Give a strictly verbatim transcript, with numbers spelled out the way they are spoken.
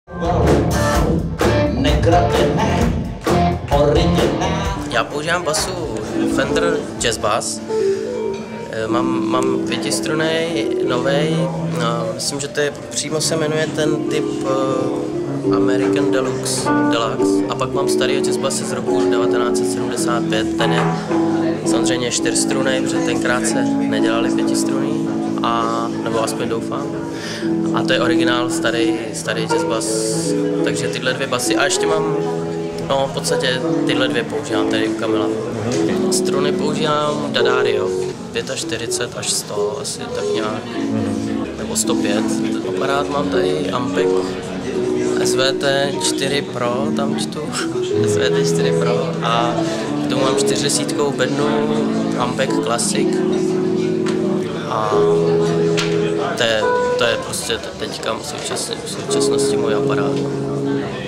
Já používám basu Fender Jazz Bass. Mám, mám pětistrunný, novej, no, myslím, že to je, přímo se jmenuje ten typ uh, American Deluxe, Deluxe. A pak mám starý Jazz Bass z roku devatenáct set sedmdesát pět, ten je samozřejmě čtyřstrunný, protože tenkrát se nedělali pětistrunný, a, nebo aspoň doufám. A to je originál, starý, starý Jazz Bass, takže tyhle dvě basy. A ještě mám, no v podstatě tyhle dvě používám tady u Kamila. Struny používám D'Addario, čtyřicet pět až sto, asi tak nějak, nebo sto pět. Aparát mám tady Ampeg S V T čtyři Pro, tam čtu, S V T čtyři Pro, a k tomu mám čtyřdesítkou bednu Ampeg Classic. A to je, to je prostě teďka v současnosti můj aparát.